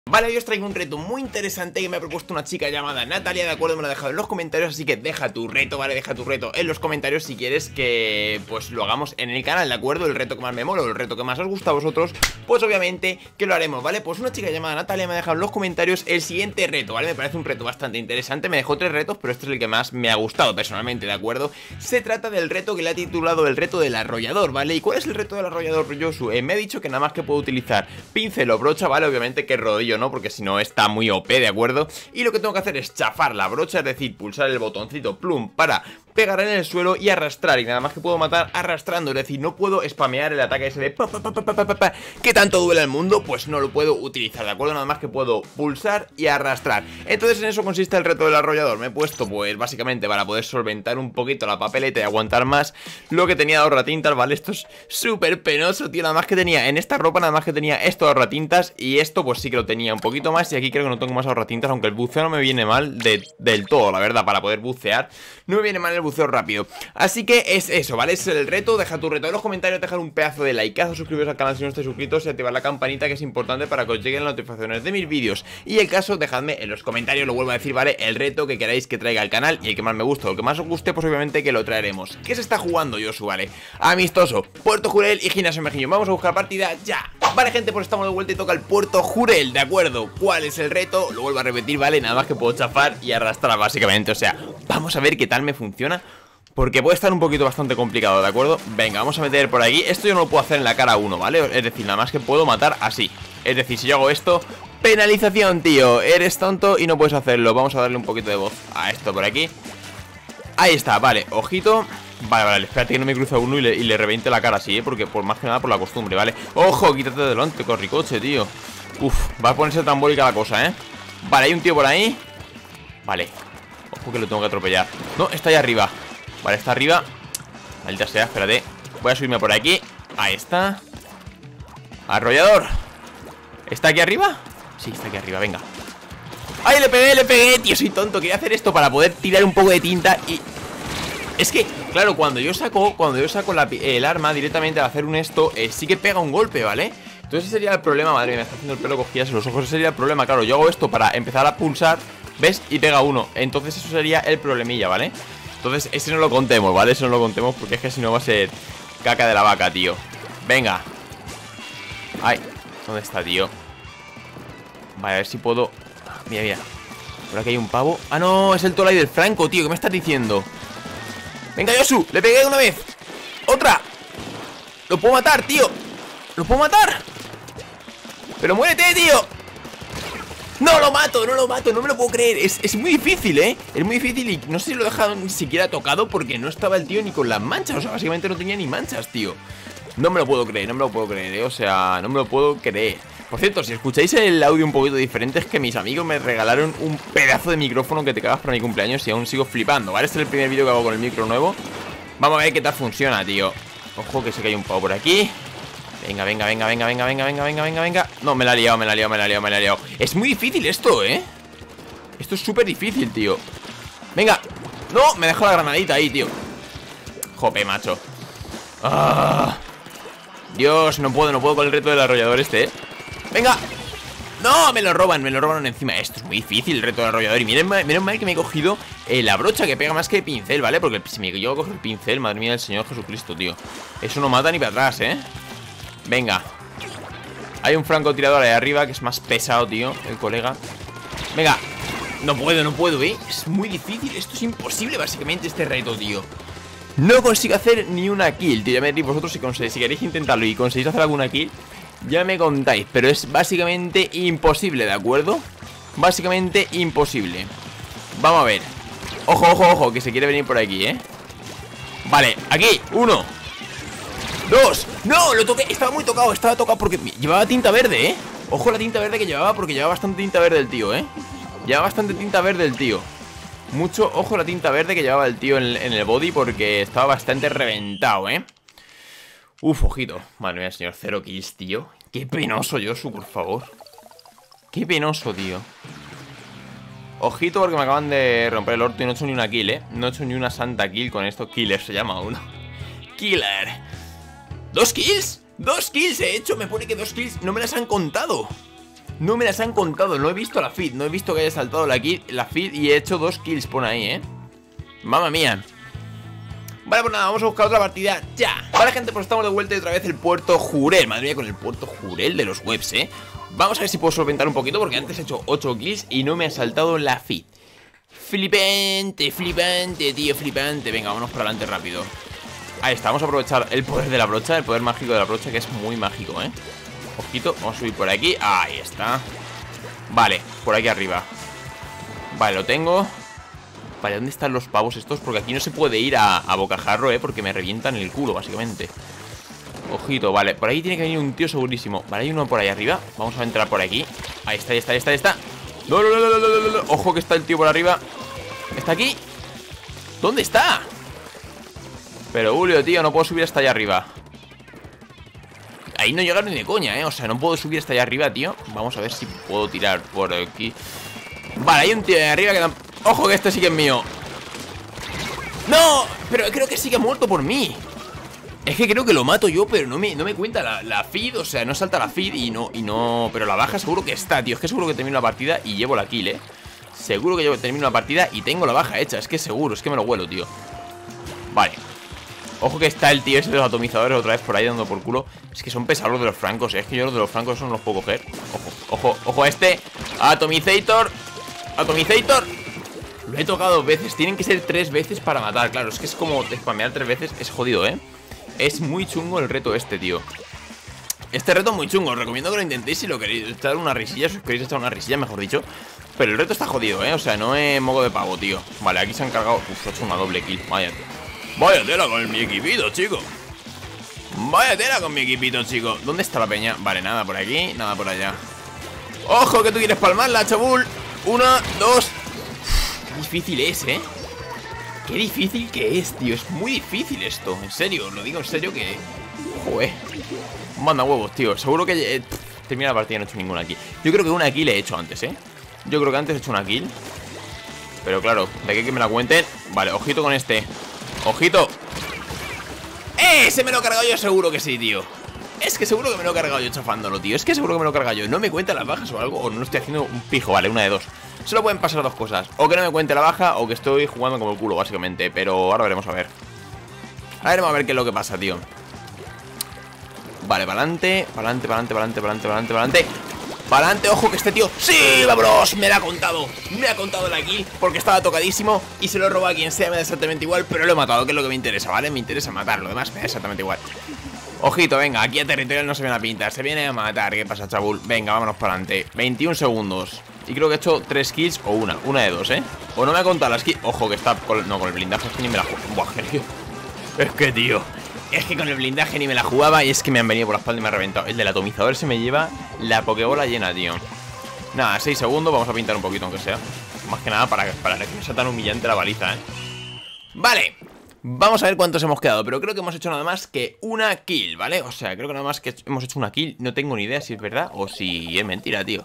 Vale, hoy os traigo un reto muy interesante que me ha propuesto una chica llamada Natalia, ¿de acuerdo? Me lo ha dejado en los comentarios, así que deja tu reto, ¿vale? Deja tu reto en los comentarios si quieres que, pues, lo hagamos en el canal, ¿de acuerdo? El reto que más me mola, o el reto que más os gusta a vosotros, pues obviamente que lo haremos, ¿vale? Pues una chica llamada Natalia me ha dejado en los comentarios el siguiente reto, ¿vale? Me parece un reto bastante interesante, me dejó 3 retos, pero este es el que más me ha gustado personalmente, ¿de acuerdo? Se trata del reto que le ha titulado el reto del arrollador, ¿vale? ¿Y cuál es el reto del arrollador, Josu? Me ha dicho que nada más que puedo utilizar pincel o brocha, ¿vale? Obviamente que rodillo, ¿no? Porque si no está muy OP, ¿de acuerdo? Y lo que tengo que hacer es chafar la brocha, es decir, pulsar el botoncito plum para pegar en el suelo y arrastrar, y nada más que puedo matar arrastrando, es decir, no puedo spamear el ataque ese de que tanto duele al mundo, pues no lo puedo utilizar, ¿de acuerdo? Nada más que puedo pulsar y arrastrar. Entonces en eso consiste el reto del arrollador. Me he puesto, pues básicamente para poder solventar un poquito la papeleta y aguantar más lo que tenía de ahorratintas, ¿vale? Esto es súper penoso, tío, nada más que tenía en esta ropa, nada más que tenía esto de ahorratintas, y esto pues sí que lo tenía un poquito más, y aquí creo que no tengo más ahorratintas, aunque el buceo no me viene mal del todo, la verdad, para poder bucear no me viene mal el buceo rápido. Así que es eso, ¿vale? Es el reto. Deja tu reto en los comentarios, dejar un pedazo de likeazo, suscribiros al canal si no estáis suscritos y activar la campanita, que es importante para que os lleguen las notificaciones de mis vídeos. Y el caso, dejadme en los comentarios, lo vuelvo a decir, ¿vale? El reto que queráis que traiga al canal, y el que más me guste o el que más os guste, pues obviamente que lo traeremos. ¿Qué se está jugando, Josu? Vale, amistoso, Puerto Jurel y Gimnasio Mejillón. Vamos a buscar partida ya. Vale, gente, pues estamos de vuelta y toca el Puerto Jurel, ¿de acuerdo? ¿Cuál es el reto? Lo vuelvo a repetir, ¿vale? Nada más que puedo chafar y arrastrar, básicamente. O sea, vamos a ver qué tal me funciona, porque puede estar un poquito bastante complicado, ¿de acuerdo? Venga, vamos a meter por aquí. Esto yo no lo puedo hacer en la cara 1, ¿vale? Es decir, nada más que puedo matar así. Es decir, si yo hago esto, penalización, tío. Eres tonto y no puedes hacerlo. Vamos a darle un poquito de voz a esto por aquí. Ahí está, vale, ojito. Vale, espérate que no me cruza uno y le reviente la cara así, porque por más que nada por la costumbre, ¿vale? Ojo, quítate de delante, corricoche, tío. Uf, va a ponerse trambólica la cosa, ¿eh? Vale, hay un tío por ahí. Vale, ojo que lo tengo que atropellar. No, está ahí arriba. Vale, está arriba. Maldita sea, espérate. Voy a subirme por aquí. Ahí está. Arrollador. ¿Está aquí arriba? Sí, está aquí arriba, venga. ¡Ay, le pegué! Tío, soy tonto. Quería hacer esto para poder tirar un poco de tinta y... Es que, claro, cuando yo saco el arma directamente al hacer un esto, sí que pega un golpe, ¿vale? Entonces ese sería el problema. Madre mía, me está haciendo el pelo cogillas en los ojos. Ese sería el problema, claro. Yo hago esto para empezar a pulsar, ¿ves? Y pega uno. Entonces eso sería el problemilla, ¿vale? Entonces ese no lo contemos, ¿vale? Ese no lo contemos porque es que si no va a ser caca de la vaca, tío. Venga. Ay, ¿dónde está, tío? Vale, a ver si puedo... Mira. Por aquí hay un pavo. Ah, no, es el Tolai del Franco, tío. ¿Qué me estás diciendo? Venga, Josu, le pegué una vez. ¡Otra! ¡Lo puedo matar, tío! ¡Lo puedo matar! ¡Pero muérete, tío! ¡No lo mato! No me lo puedo creer. Es muy difícil, ¿eh? Es muy difícil y no sé si lo he dejado ni siquiera tocado porque no estaba el tío ni con las manchas. O sea, básicamente no tenía ni manchas, tío. No me lo puedo creer, ¿eh? O sea, no me lo puedo creer. Por cierto, si escucháis el audio un poquito diferente, es que mis amigos me regalaron un pedazo de micrófono que te cagas para mi cumpleaños y aún sigo flipando, ¿vale? Este es el primer vídeo que hago con el micro nuevo. Vamos a ver qué tal funciona, tío. Ojo que sé que hay un pavo por aquí. Venga. No, me la he liado. Es muy difícil esto, ¿eh? Esto es súper difícil, tío. Venga. No, me dejó la granadita ahí, tío. Jope, macho. Dios, no puedo con el reto del arrollador este, ¿eh? Venga. No, me lo roban encima. Esto es muy difícil, el reto del arrollador. Y menos mal que me he cogido la brocha, que pega más que el pincel, ¿vale? Porque si me llego a coger el pincel, madre mía del Señor Jesucristo, tío. Eso no mata ni para atrás, ¿eh? Venga. Hay un francotirador ahí arriba que es más pesado, tío, el colega. Venga. No puedo, ¿eh? Es muy difícil, esto es imposible básicamente este reto, tío. No consigo hacer ni una kill, tío. Ya me diréis vosotros si queréis intentarlo y conseguís hacer alguna kill, ya me contáis, pero es básicamente imposible, ¿de acuerdo? Básicamente imposible. Vamos a ver. Ojo, que se quiere venir por aquí, ¿eh? Vale, aquí, 1 2. No, lo toqué, estaba tocado porque llevaba tinta verde, ¿eh? Ojo la tinta verde que llevaba, porque llevaba bastante tinta verde el tío, ¿eh? Llevaba bastante tinta verde el tío. Mucho ojo la tinta verde que llevaba el tío en el body, porque estaba bastante reventado, ¿eh? Uf, ojito. Madre mía, señor, 0 kills, tío. Qué penoso, Josu, por favor. Qué penoso, tío. Ojito porque me acaban de romper el orto y no he hecho ni una kill, ¿eh? No he hecho ni una santa kill con esto. Killer se llama uno. Killer. ¿2 kills? 2 kills he hecho, me pone que 2 kills no me las han contado. No me las han contado, no he visto la feed. No he visto que haya saltado la feed y he hecho 2 kills, pone ahí, Mamma mía. Vale, pues nada, vamos a buscar otra partida ya. Vale, gente, pues estamos de vuelta y otra vez el puerto Jurel. Madre mía, con el puerto Jurel de los webs, Vamos a ver si puedo solventar un poquito, porque antes he hecho 8 kills y no me ha saltado la feed. Flipante, flipante, tío, flipante. Venga, vámonos para adelante rápido. Ahí está, vamos a aprovechar el poder de la brocha, el poder mágico de la brocha, que es muy mágico, Ojito, vamos a subir por aquí. Ahí está. Vale, por aquí arriba. Vale, lo tengo. Vale, ¿dónde están los pavos estos? Porque aquí no se puede ir a bocajarro, porque me revientan el culo, básicamente. Ojito, vale, por ahí tiene que venir un tío segurísimo. Vale, hay uno por ahí arriba. Vamos a entrar por aquí. Ahí está, ahí está, ahí está, ahí está. No, no, no, no, no, no, no. Ojo que está el tío por arriba. ¿Está aquí? ¿Dónde está? Pero Julio, tío, no puedo subir hasta allá arriba. Ahí no llega ni de coña, O sea, no puedo subir hasta allá arriba, tío. Vamos a ver si puedo tirar por aquí. Vale, hay un tío de arriba que da... Ojo que este sí que es mío. ¡No! Pero creo que sí que ha muerto por mí. Es que creo que lo mato yo, pero no me cuenta la feed. O sea, no salta la feed y no... Pero la baja seguro que está, tío. Es que seguro que termino la partida y llevo la kill, Seguro que termino la partida y tengo la baja hecha. Es que seguro, es que me lo huelo, tío. Vale. Ojo que está el tío ese de los atomizadores otra vez por ahí dando por culo. Es que son pesados los de los francos, Es que yo los de los francos no los puedo coger. Ojo, ojo, ojo a este. Atomizator. Atomizator. Lo he tocado 2 veces. Tienen que ser 3 veces para matar. Claro, es que es como spamear 3 veces. Es jodido, Es muy chungo el reto este, tío. Este reto es muy chungo. Os recomiendo que lo intentéis si lo queréis echar una risilla. Si os queréis echar una risilla, mejor dicho. Pero el reto está jodido, O sea, no es moco de pavo, tío. Vale, aquí se han cargado. Uf, he hecho una doble kill. Vaya tela con mi equipito, chico. Vaya tela con mi equipito, chico. ¿Dónde está la peña? Vale, nada por aquí, nada por allá. ¡Ojo que tú quieres palmarla, chabul! 1, 2. Qué difícil es, Qué difícil que es, tío. Es muy difícil esto. En serio, lo digo en serio que... Joder. Manda huevos, tío. Seguro que... termina la partida y no he hecho ninguna kill. Yo creo que una kill he hecho antes, Yo creo que antes he hecho una kill. Pero claro, de aquí que me la cuenten. Vale, ojito con este. ¡Ojito! Se me lo he cargado yo, seguro que sí, tío. Es que seguro que me lo he cargado yo chafándolo, tío. Es que seguro que me lo he cargado yo. No me cuenta las bajas o algo, o no estoy haciendo un pijo. Vale, una de dos. Solo pueden pasar 2 cosas. O que no me cuente la baja, o que estoy jugando como el culo, básicamente. Pero ahora veremos a ver. Ahora veremos a ver qué es lo que pasa, tío. Vale, para adelante. Para adelante, para adelante, para adelante, para adelante, para adelante, para adelante. Para adelante, ojo que este tío... ¡Sí, vámonos! Me la ha contado. Me ha contado la kill porque estaba tocadísimo y se lo he robado a quien sea, me da exactamente igual, pero lo he matado, que es lo que me interesa, ¿vale? Me interesa matarlo, demás me da exactamente igual. Ojito, venga, aquí a territorial no se viene a pintar, se viene a matar. ¿Qué pasa, chabul? Venga, vámonos para adelante. 21 segundos. Y creo que he hecho 3 kills o una de 2, O no me ha contado las kills. Ojo que está... No, con el blindaje es que ni me la juego. Buah, tío. Es que, tío... Es que con el blindaje ni me la jugaba y es que me han venido por la espalda y me ha reventado. El del atomizador se me lleva la pokebola llena, tío. Nada, 6 segundos, vamos a pintar un poquito aunque sea. Más que nada para que no sea tan humillante la baliza, Vale, vamos a ver cuántos hemos quedado. Pero creo que hemos hecho nada más que una kill, ¿vale? O sea, creo que nada más que hemos hecho una kill. No tengo ni idea si es verdad o si es mentira, tío.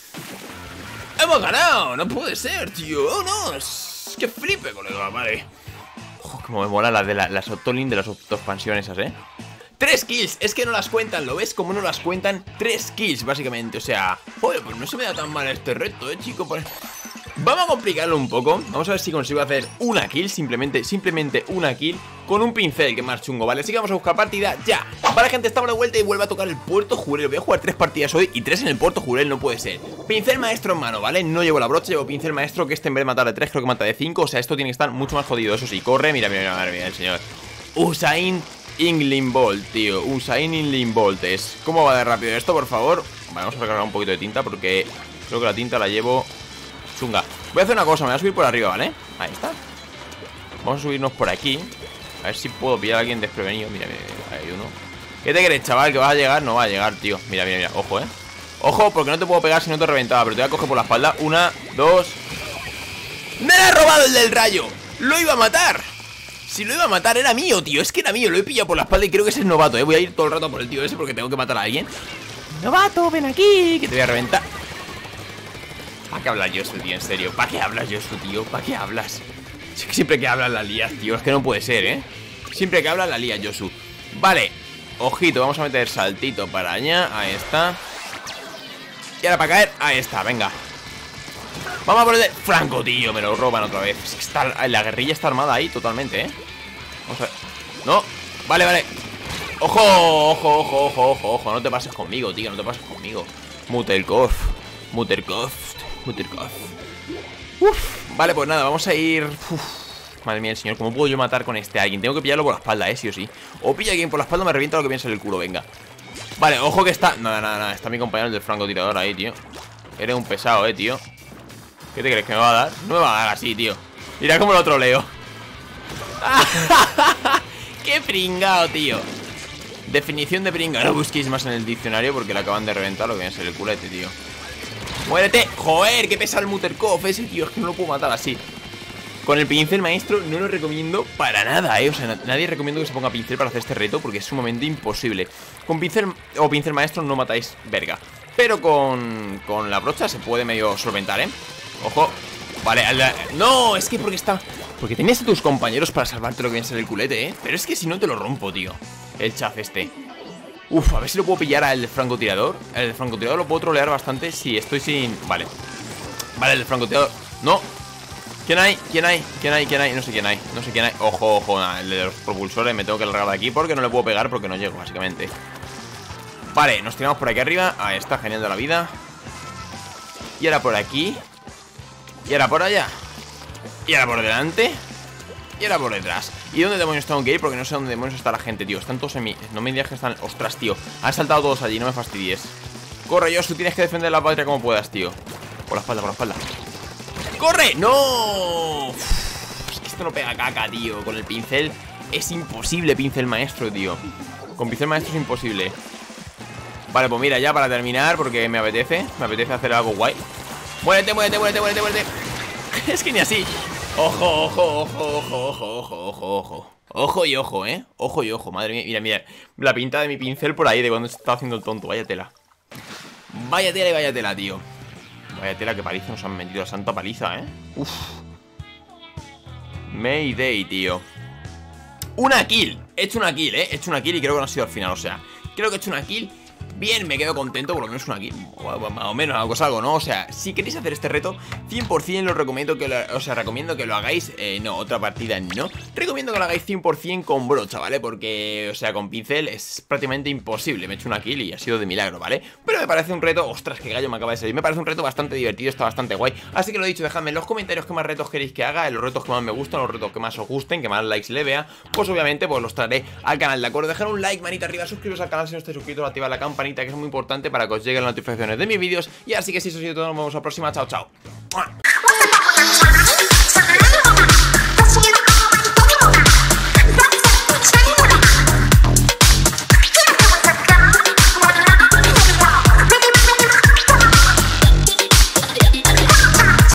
¡Hemos ganado! ¡No puede ser, tío! ¡Oh, no! Es que flipe, colega, vale. Como me mola las Octolin de las autoexpansiones esas, 3 kills, es que no las cuentan, ¿lo ves? Como no las cuentan, 3 kills, básicamente. O sea, joder, pues no se me da tan mal este reto, chico. Vamos a complicarlo un poco. Vamos a ver si consigo hacer una kill, simplemente una kill con un pincel, que es más chungo, ¿vale? Así que vamos a buscar partida ya. Vale, gente, estamos de vuelta y vuelve a tocar el puerto Jurel. Voy a jugar 3 partidas hoy y 3 en el puerto Jurel, no puede ser. Pincel maestro en mano, ¿vale? No llevo la brocha, llevo pincel maestro, que este en vez de matar de 3 creo que mata de 5. O sea, esto tiene que estar mucho más jodido. Eso sí, corre, mira, madre mía, el señor Usain Ingling Bolt, tío. Usain Ingling Bolt es. ¿Cómo va de rápido esto, por favor? Vale, vamos a recargar un poquito de tinta porque creo que la tinta la llevo chunga. Voy a hacer una cosa, me voy a subir por arriba, ¿vale? Ahí está. Vamos a subirnos por aquí. A ver si puedo pillar a alguien desprevenido. Mira, mira, hay uno. ¿Qué te crees, chaval? ¿Que vas a llegar? No va a llegar, tío. Mira, mira, mira, ojo, Ojo, porque no te puedo pegar si no te reventaba. Pero te voy a coger por la espalda. 1, 2. ¡Me la ha robado el del rayo! ¡Lo iba a matar! Si lo iba a matar era mío, tío. Es que era mío, lo he pillado por la espalda y creo que ese es novato, Voy a ir todo el rato por el tío ese porque tengo que matar a alguien. Novato, ven aquí, que te voy a reventar. ¿Para qué hablas, Yosu, tío? En serio, ¿para qué hablas, Yosu, tío? ¿Para qué hablas? Es que siempre que hablas la lías, tío. Es que no puede ser, Siempre que hablas la lías, Yosu. Vale, ojito, vamos a meter saltito para allá. Ahí está. Y ahora para caer, ahí está, venga. Vamos a por el de Franco, tío, me lo roban otra vez. Es que está, la guerrilla está armada ahí totalmente, Vamos a ver. No, vale, vale. Ojo, ojo, ojo, ojo, ojo, ojo. No te pases conmigo, tío, no te pases conmigo. Mutterkov. Vale, pues nada, vamos a ir. Madre mía, el señor, ¿cómo puedo yo matar con este a alguien? Tengo que pillarlo por la espalda, sí o sí. O pilla a alguien por la espalda, me revienta lo que piensa en el culo, venga. Vale, ojo que está. Nada, nada, nada. Está mi compañero del francotirador ahí, tío. Eres un pesado, tío. ¿Qué te crees que me va a dar? No me va a dar así, tío. Mira cómo lo troleo. ¡Qué pringao, tío! Definición de pringao. No busquéis más en el diccionario porque le acaban de reventar lo que viene a ser el culete, tío. ¡Muérete! ¡Joder! ¡Qué pesa el Mutterkov ese, tío! Es que no lo puedo matar así. Con el pincel maestro no lo recomiendo para nada, O sea, nadie recomiendo que se ponga pincel para hacer este reto porque es sumamente imposible. Con pincel o pincel maestro no matáis verga. Pero con la brocha se puede medio solventar, Ojo. Vale, no, es que porque está... Porque tenías a tus compañeros para salvarte lo que viene a ser el culete, Pero es que si no te lo rompo, tío. El chaf este. Uf, a ver si lo puedo pillar al francotirador. El francotirador lo puedo trolear bastante si estoy sin... Vale. Vale, el francotirador. No. ¿Quién hay? ¿Quién hay? ¿Quién hay? ¿Quién hay? No sé quién hay. No sé quién hay. Ojo, ojo. El de los propulsores me tengo que largar de aquí porque no le puedo pegar porque no llego, básicamente. Vale, nos tiramos por aquí arriba. Ahí está, genial de la vida. Y ahora por aquí. Y ahora por allá. Y ahora por delante. Y ahora por detrás. ¿Y dónde demonios tengo que ir? Porque no sé dónde demonios está la gente, tío. Están todos en mí. No me digas que están... Ostras, tío. Han saltado todos allí, no me fastidies. Corre, Josh, tú tienes que defender la patria como puedas, tío. Por la espalda, por la espalda. ¡Corre! ¡No! Uf, es que esto no pega caca, tío. Con el pincel es imposible, pincel maestro, tío. Con pincel maestro es imposible. Vale, pues mira, ya para terminar, porque me apetece hacer algo guay. ¡Muérete, muérete, muérete, muérete, muérete! Es que ni así. Ojo, ojo, ojo, ojo, ojo, ojo, ojo, ojo. Ojo y ojo, Ojo y ojo, madre mía. Mira, mira, la pinta de mi pincel por ahí de cuando estaba haciendo el tonto. Vaya tela. Vaya tela y vaya tela, tío. Vaya tela, que paliza nos han metido. Santa paliza, Uf. Mayday, tío. Una kill. He hecho una kill, He hecho una kill y creo que no ha sido al final, o sea, creo que he hecho una kill. Bien, me quedo contento, por lo menos una kill. Más o menos, algo, ¿no? O sea, si queréis hacer este reto 100% lo recomiendo que lo, recomiendo que lo hagáis. No, otra partida no. Recomiendo que lo hagáis 100% con brocha, ¿vale? Porque, o sea, con pincel es prácticamente imposible. Me he hecho una kill y ha sido de milagro, ¿vale? Pero me parece un reto... Ostras, qué gallo me acaba de salir. Me parece un reto bastante divertido, está bastante guay. Así que lo dicho, dejadme en los comentarios qué más retos queréis que haga, los retos que más me gustan, los retos que más os gusten, que más likes le vea. Pues obviamente, pues los traeré al canal, ¿de acuerdo? Dejar un like, manita arriba, suscribiros al canal si no estáis suscritos, activar la campanita, que es muy importante para que os lleguen las notificaciones de mis vídeos. Y así que si eso ha sido todo, nos vemos la próxima. Chao, chao.